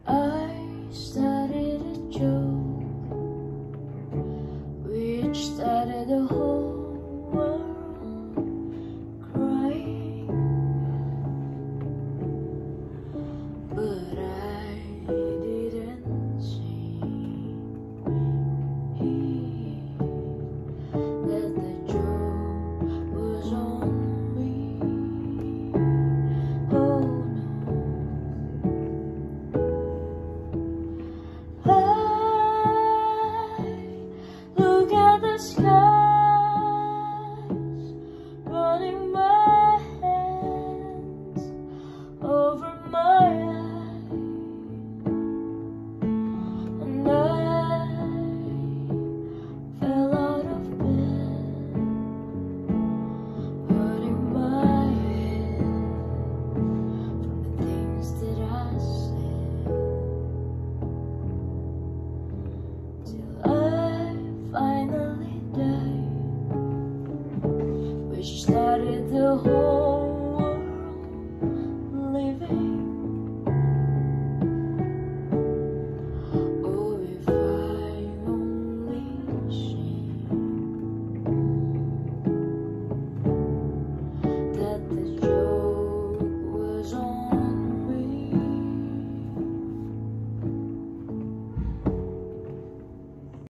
I started a joke which started the whole world crying, but I didn't see that the joke was on me. Oh no, look at the skies, running my hands over my eyes, and I fell out of bed, hurting my head from the things that I said, till I finally died, which